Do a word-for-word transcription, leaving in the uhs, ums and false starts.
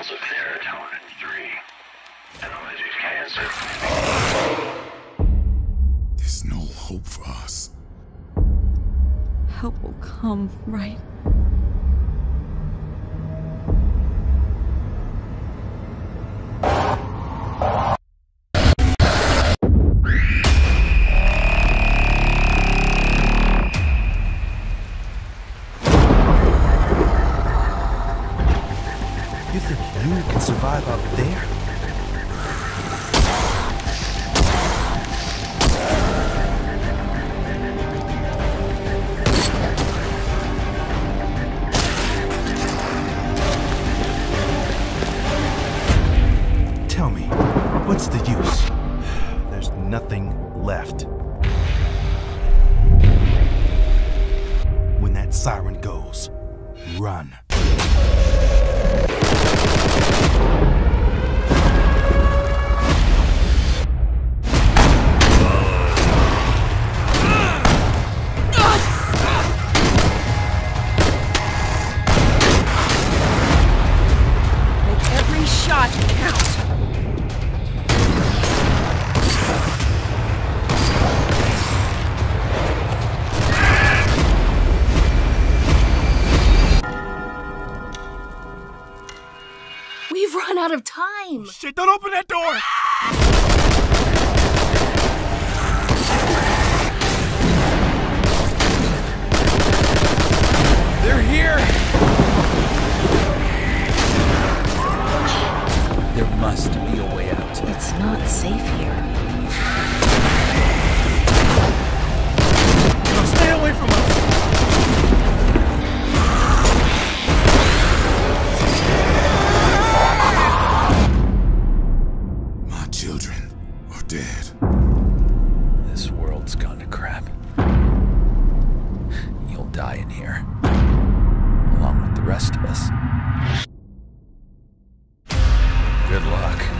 levels of serotonin three. Analyzes cancer. There's no hope for us. Help will come, right? You think you can survive out there? Tell me, what's the use? There's nothing left. When that siren goes, run. Shot count. We've run out of time. Shit, don't open that door! They're here! There must be a way out. It's not safe here. Now stay away from us! My children are dead. This world's gone to crap. You'll die in here, along with the rest of us. Good luck.